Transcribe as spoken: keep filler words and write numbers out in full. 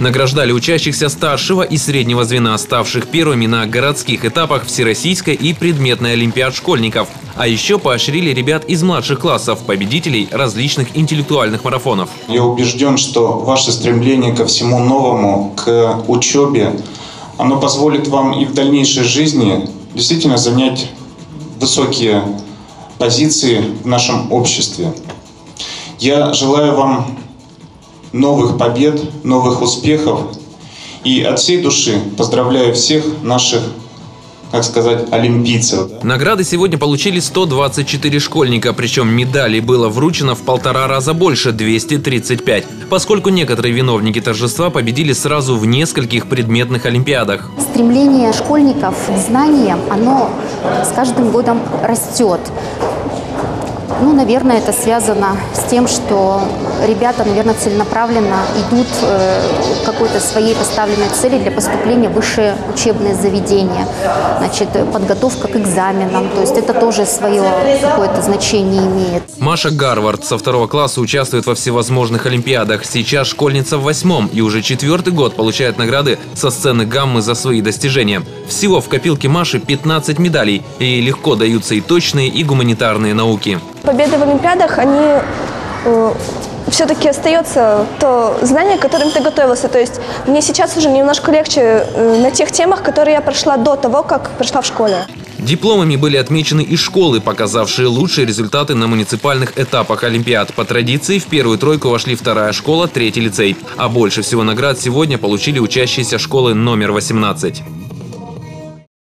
Награждали учащихся старшего и среднего звена, ставших первыми на городских этапах всероссийской и предметной олимпиад школьников. А еще поощрили ребят из младших классов, победителей различных интеллектуальных марафонов. Я убежден, что ваше стремление ко всему новому, к учебе, оно позволит вам и в дальнейшей жизни действительно занять высокие позиции в нашем обществе. Я желаю вам новых побед, новых успехов и от всей души поздравляю всех наших, как сказать, олимпийцев. Награды сегодня получили сто двадцать четыре школьника, причем медалей было вручено в полтора раза больше – двести тридцать пять, поскольку некоторые виновники торжества победили сразу в нескольких предметных олимпиадах. Стремление школьников к знаниям, оно с каждым годом растет. Ну, наверное, это связано с тем, что ребята, наверное, целенаправленно идут к какой-то своей поставленной цели для поступления в высшее учебное заведение. Значит, подготовка к экзаменам, то есть это тоже свое какое-то значение имеет. Маша Гарвард со второго класса участвует во всевозможных олимпиадах. Сейчас школьница в восьмом и уже четвертый год получает награды со сцены «Гаммы» за свои достижения. Всего в копилке Маши пятнадцать медалей, и легко даются и точные, и гуманитарные науки. Победы в олимпиадах, они э, все-таки остается то знание, к которым ты готовился. То есть мне сейчас уже немножко легче э, на тех темах, которые я прошла до того, как прошла в школе. Дипломами были отмечены и школы, показавшие лучшие результаты на муниципальных этапах олимпиад. По традиции в первую тройку вошли вторая школа, третий лицей. А больше всего наград сегодня получили учащиеся школы номер восемнадцать.